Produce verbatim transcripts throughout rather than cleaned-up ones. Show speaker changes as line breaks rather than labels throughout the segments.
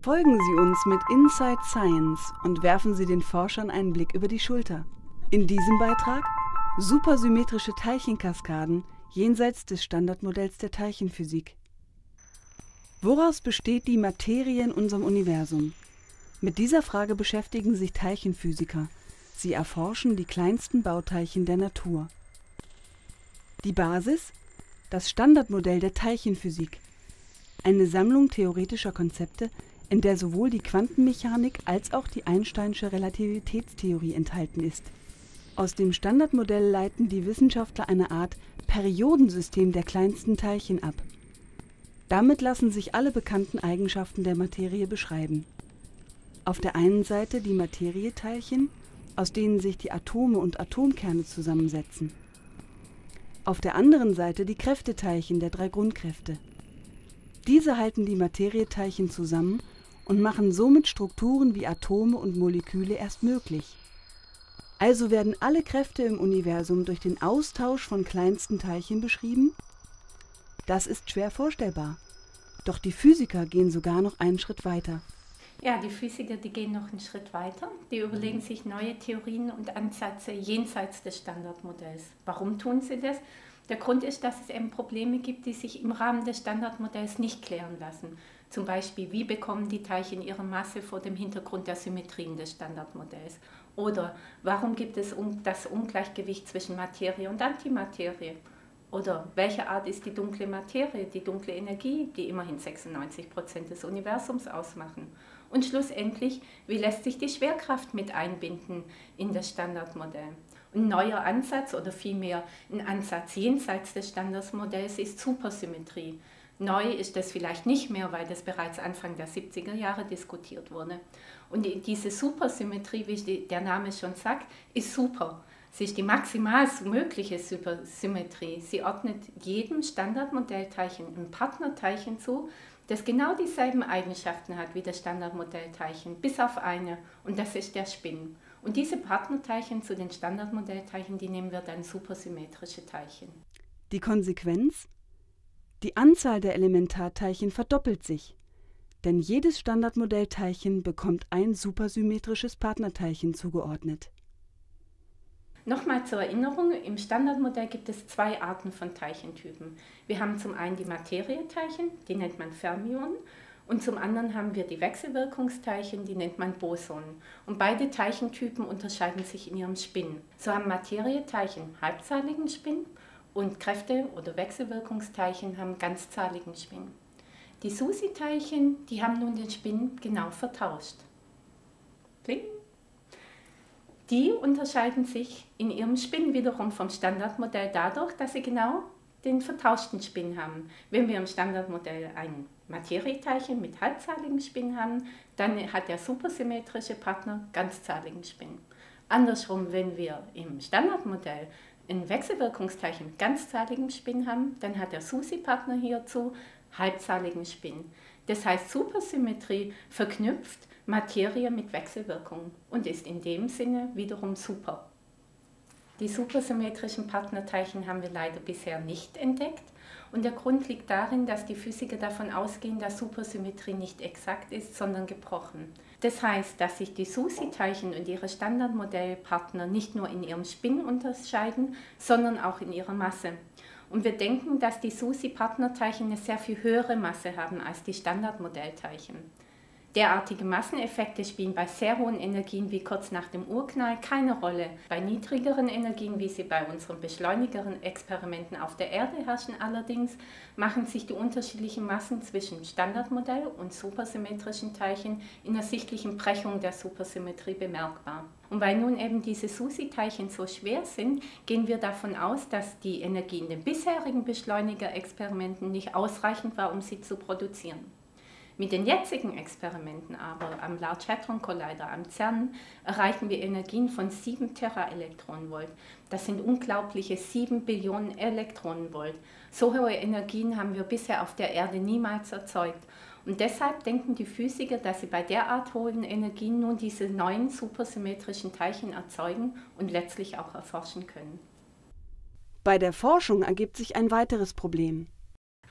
Folgen Sie uns mit Inside Science und werfen Sie den Forschern einen Blick über die Schulter. In diesem Beitrag supersymmetrische Teilchenkaskaden jenseits des Standardmodells der Teilchenphysik. Woraus besteht die Materie in unserem Universum? Mit dieser Frage beschäftigen sich Teilchenphysiker. Sie erforschen die kleinsten Bauteilchen der Natur. Die Basis? Das Standardmodell der Teilchenphysik. Eine Sammlung theoretischer Konzepte, in der sowohl die Quantenmechanik als auch die Einsteinsche Relativitätstheorie enthalten ist. Aus dem Standardmodell leiten die Wissenschaftler eine Art Periodensystem der kleinsten Teilchen ab. Damit lassen sich alle bekannten Eigenschaften der Materie beschreiben. Auf der einen Seite die Materieteilchen, aus denen sich die Atome und Atomkerne zusammensetzen. Auf der anderen Seite die Kräfteteilchen der drei Grundkräfte. Diese halten die Materieteilchen zusammen und machen somit Strukturen wie Atome und Moleküle erst möglich. Also werden alle Kräfte im Universum durch den Austausch von kleinsten Teilchen beschrieben? Das ist schwer vorstellbar. Doch die Physiker gehen sogar noch einen Schritt weiter.
Ja, die Physiker, die gehen noch einen Schritt weiter. Die überlegen sich neue Theorien und Ansätze jenseits des Standardmodells. Warum tun sie das? Der Grund ist, dass es eben Probleme gibt, die sich im Rahmen des Standardmodells nicht klären lassen. Zum Beispiel, wie bekommen die Teilchen ihre Masse vor dem Hintergrund der Symmetrien des Standardmodells? Oder warum gibt es das Ungleichgewicht zwischen Materie und Antimaterie? Oder welche Art ist die dunkle Materie, die dunkle Energie, die immerhin sechsundneunzig Prozent des Universums ausmachen? Und schlussendlich, wie lässt sich die Schwerkraft mit einbinden in das Standardmodell? Ein neuer Ansatz oder vielmehr ein Ansatz jenseits des Standardmodells ist Supersymmetrie. Neu ist das vielleicht nicht mehr, weil das bereits Anfang der siebziger Jahre diskutiert wurde. Und diese Supersymmetrie, wie der Name schon sagt, ist super. Sie ist die maximal mögliche Supersymmetrie. Sie ordnet jedem Standardmodellteilchen ein Partnerteilchen zu, das genau dieselben Eigenschaften hat wie das Standardmodellteilchen, bis auf eine, und das ist der Spin. Und diese Partnerteilchen zu den Standardmodellteilchen, die nehmen wir dann supersymmetrische Teilchen.
Die Konsequenz? Die Anzahl der Elementarteilchen verdoppelt sich, denn jedes Standardmodellteilchen bekommt ein supersymmetrisches Partnerteilchen zugeordnet.
Nochmal zur Erinnerung, im Standardmodell gibt es zwei Arten von Teilchentypen. Wir haben zum einen die Materieteilchen, die nennt man Fermionen, und zum anderen haben wir die Wechselwirkungsteilchen, die nennt man Bosonen. Und beide Teilchentypen unterscheiden sich in ihrem Spin. So haben Materieteilchen halbzahligen Spin und Kräfte- oder Wechselwirkungsteilchen haben ganzzahligen Spin. Die SUSY-Teilchen, die haben nun den Spin genau vertauscht. Kling. Die unterscheiden sich in ihrem Spin wiederum vom Standardmodell dadurch, dass sie genau den vertauschten Spin haben. Wenn wir im Standardmodell ein Materieteilchen mit halbzahligem Spin haben, dann hat der supersymmetrische Partner ganzzahligen Spin. Andersrum, wenn wir im Standardmodell ein Wechselwirkungsteilchen mit ganzzahligem Spin haben, dann hat der SUSY-Partner hierzu halbzahligen Spin. Das heißt, Supersymmetrie verknüpft Materie mit Wechselwirkung und ist in dem Sinne wiederum super. Die supersymmetrischen Partnerteilchen haben wir leider bisher nicht entdeckt und der Grund liegt darin, dass die Physiker davon ausgehen, dass Supersymmetrie nicht exakt ist, sondern gebrochen. Das heißt, dass sich die SUSY-Teilchen und ihre Standardmodellpartner nicht nur in ihrem Spin unterscheiden, sondern auch in ihrer Masse. Und wir denken, dass die SUSY-Partnerteilchen eine sehr viel höhere Masse haben als die Standardmodellteilchen. Derartige Masseneffekte spielen bei sehr hohen Energien wie kurz nach dem Urknall keine Rolle. Bei niedrigeren Energien, wie sie bei unseren beschleunigeren Experimenten auf der Erde herrschen allerdings, machen sich die unterschiedlichen Massen zwischen Standardmodell und supersymmetrischen Teilchen in der sichtlichen Brechung der Supersymmetrie bemerkbar. Und weil nun eben diese SUSY-Teilchen so schwer sind, gehen wir davon aus, dass die Energie in den bisherigen Beschleunigerexperimenten nicht ausreichend war, um sie zu produzieren. Mit den jetzigen Experimenten aber am Large Hadron Collider am CERN erreichen wir Energien von sieben Teraelektronenvolt. Das sind unglaubliche sieben Billionen Elektronenvolt. So hohe Energien haben wir bisher auf der Erde niemals erzeugt. Und deshalb denken die Physiker, dass sie bei derart hohen Energien nun diese neuen supersymmetrischen Teilchen erzeugen und letztlich auch erforschen können.
Bei der Forschung ergibt sich ein weiteres Problem.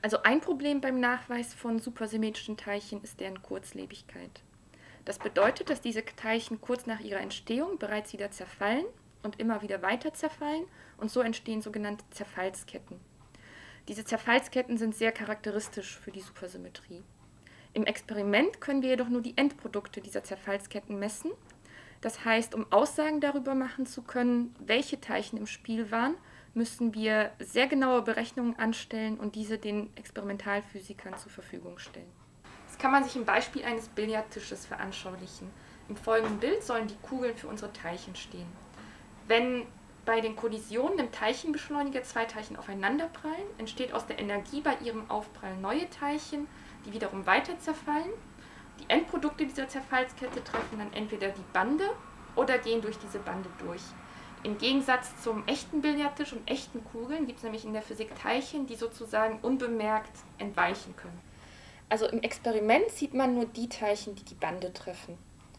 Also ein Problem beim Nachweis von supersymmetrischen Teilchen ist deren Kurzlebigkeit. Das bedeutet, dass diese Teilchen kurz nach ihrer Entstehung bereits wieder zerfallen und immer wieder weiter zerfallen und so entstehen sogenannte Zerfallsketten. Diese Zerfallsketten sind sehr charakteristisch für die Supersymmetrie. Im Experiment können wir jedoch nur die Endprodukte dieser Zerfallsketten messen. Das heißt, um Aussagen darüber machen zu können, welche Teilchen im Spiel waren, müssen wir sehr genaue Berechnungen anstellen und diese den Experimentalphysikern zur Verfügung stellen. Das kann man sich im Beispiel eines Billardtisches veranschaulichen. Im folgenden Bild sollen die Kugeln für unsere Teilchen stehen. Wenn bei den Kollisionen im Teilchenbeschleuniger zwei Teilchen aufeinanderprallen, entsteht aus der Energie bei ihrem Aufprall neue Teilchen, die wiederum weiter zerfallen. Die Endprodukte dieser Zerfallskette treffen dann entweder die Bande oder gehen durch diese Bande durch. Im Gegensatz zum echten Billardtisch und echten Kugeln gibt es nämlich in der Physik Teilchen, die sozusagen unbemerkt entweichen können. Also im Experiment sieht man nur die Teilchen, die die Bande treffen.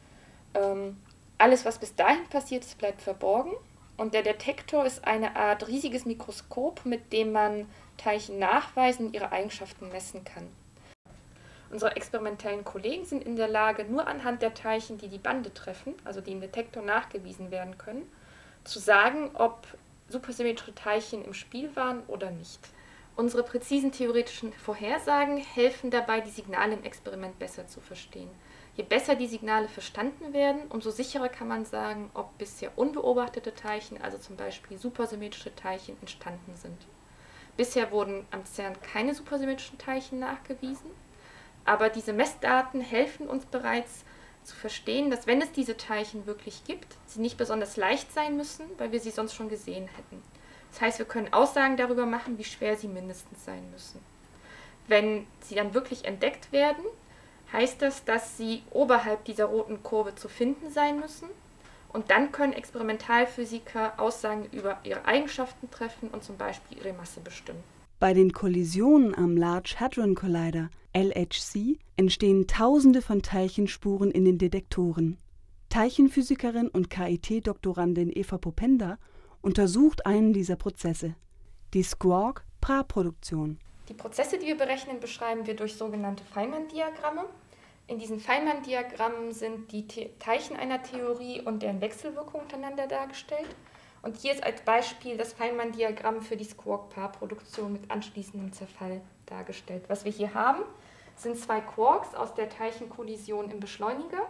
Ähm, alles, was bis dahin passiert ist, bleibt verborgen. Und der Detektor ist eine Art riesiges Mikroskop, mit dem man Teilchen nachweisen und ihre Eigenschaften messen kann. Unsere experimentellen Kollegen sind in der Lage, nur anhand der Teilchen, die die Bande treffen, also die im Detektor nachgewiesen werden können, zu sagen, ob supersymmetrische Teilchen im Spiel waren oder nicht. Unsere präzisen theoretischen Vorhersagen helfen dabei, die Signale im Experiment besser zu verstehen. Je besser die Signale verstanden werden, umso sicherer kann man sagen, ob bisher unbeobachtete Teilchen, also zum Beispiel supersymmetrische Teilchen, entstanden sind. Bisher wurden am CERN keine supersymmetrischen Teilchen nachgewiesen, aber diese Messdaten helfen uns bereits zu verstehen, dass wenn es diese Teilchen wirklich gibt, sie nicht besonders leicht sein müssen, weil wir sie sonst schon gesehen hätten. Das heißt, wir können Aussagen darüber machen, wie schwer sie mindestens sein müssen. Wenn sie dann wirklich entdeckt werden, heißt das, dass sie oberhalb dieser roten Kurve zu finden sein müssen und dann können Experimentalphysiker Aussagen über ihre Eigenschaften treffen und zum Beispiel ihre Masse bestimmen.
Bei den Kollisionen am Large Hadron Collider L H C entstehen Tausende von Teilchenspuren in den Detektoren. Teilchenphysikerin und K I T-Doktorandin Eva Popenda untersucht einen dieser Prozesse, die Squark-Pra-Produktion.
Die Prozesse, die wir berechnen, beschreiben wir durch sogenannte Feynman-Diagramme. In diesen Feynman-Diagrammen sind die The- Teilchen einer Theorie und deren Wechselwirkung untereinander dargestellt. Und hier ist als Beispiel das Feynman-Diagramm für die Squark-Paar-Produktion mit anschließendem Zerfall dargestellt. Was wir hier haben, sind zwei Quarks aus der Teilchenkollision im Beschleuniger,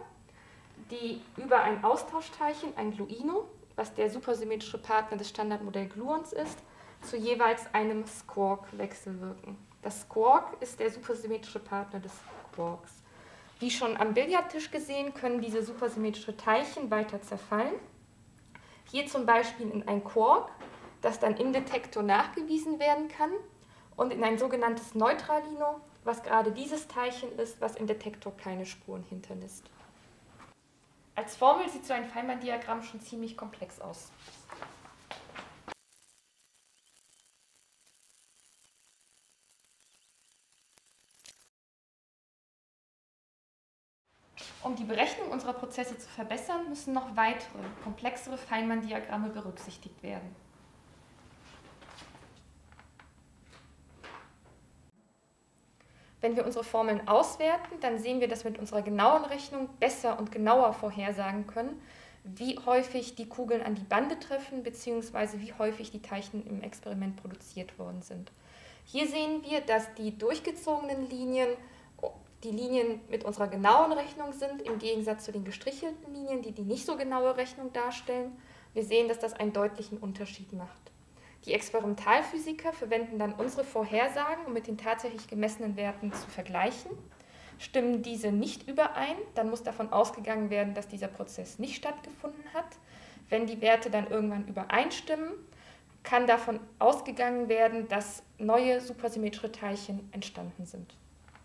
die über ein Austauschteilchen, ein Gluino, was der supersymmetrische Partner des Standardmodell-Gluons ist, zu jeweils einem Squark wechselwirken. Das Squark ist der supersymmetrische Partner des Quarks. Wie schon am Billardtisch gesehen, können diese supersymmetrischen Teilchen weiter zerfallen. Hier zum Beispiel in ein Quark, das dann im Detektor nachgewiesen werden kann, und in ein sogenanntes Neutralino, was gerade dieses Teilchen ist, was im Detektor keine Spuren hinterlässt. Als Formel sieht so ein Feynman-Diagramm schon ziemlich komplex aus. Um die Berechnung unserer Prozesse zu verbessern, müssen noch weitere, komplexere Feynman-Diagramme berücksichtigt werden. Wenn wir unsere Formeln auswerten, dann sehen wir, dass wir mit unserer genauen Rechnung besser und genauer vorhersagen können, wie häufig die Kugeln an die Bande treffen, beziehungsweise wie häufig die Teilchen im Experiment produziert worden sind. Hier sehen wir, dass die durchgezogenen Linien die Linien mit unserer genauen Rechnung sind, im Gegensatz zu den gestrichelten Linien, die die nicht so genaue Rechnung darstellen. Wir sehen, dass das einen deutlichen Unterschied macht. Die Experimentalphysiker verwenden dann unsere Vorhersagen, um mit den tatsächlich gemessenen Werten zu vergleichen. Stimmen diese nicht überein, dann muss davon ausgegangen werden, dass dieser Prozess nicht stattgefunden hat. Wenn die Werte dann irgendwann übereinstimmen, kann davon ausgegangen werden, dass neue supersymmetrische Teilchen entstanden sind.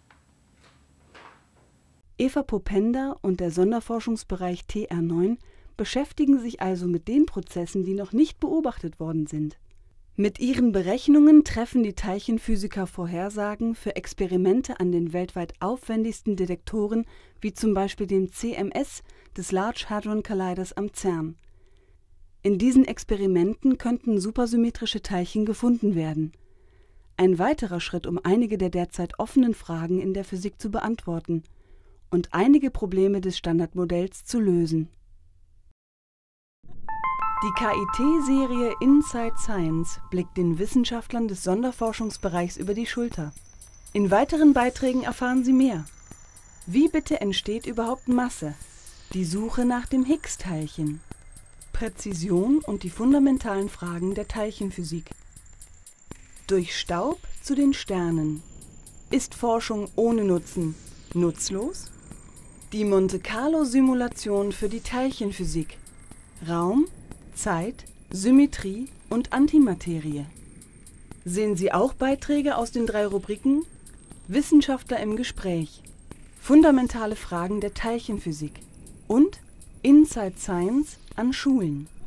Eva Popenda und der Sonderforschungsbereich T R neun beschäftigen sich also mit den Prozessen, die noch nicht beobachtet worden sind. Mit ihren Berechnungen treffen die Teilchenphysiker Vorhersagen für Experimente an den weltweit aufwendigsten Detektoren, wie zum Beispiel dem C M S des Large Hadron Colliders am CERN. In diesen Experimenten könnten supersymmetrische Teilchen gefunden werden. Ein weiterer Schritt, um einige der derzeit offenen Fragen in der Physik zu beantworten und einige Probleme des Standardmodells zu lösen. Die K I T-Serie Inside Science blickt den Wissenschaftlern des Sonderforschungsbereichs über die Schulter. In weiteren Beiträgen erfahren Sie mehr. Wie bitte entsteht überhaupt Masse? Die Suche nach dem Higgs-Teilchen. Präzision und die fundamentalen Fragen der Teilchenphysik. Durch Staub zu den Sternen. Ist Forschung ohne Nutzen nutzlos? Die Monte-Carlo-Simulation für die Teilchenphysik. Raum, Zeit, Symmetrie und Antimaterie. Sehen Sie auch Beiträge aus den drei Rubriken Wissenschaftler im Gespräch, fundamentale Fragen der Teilchenphysik und Inside Science an Schulen.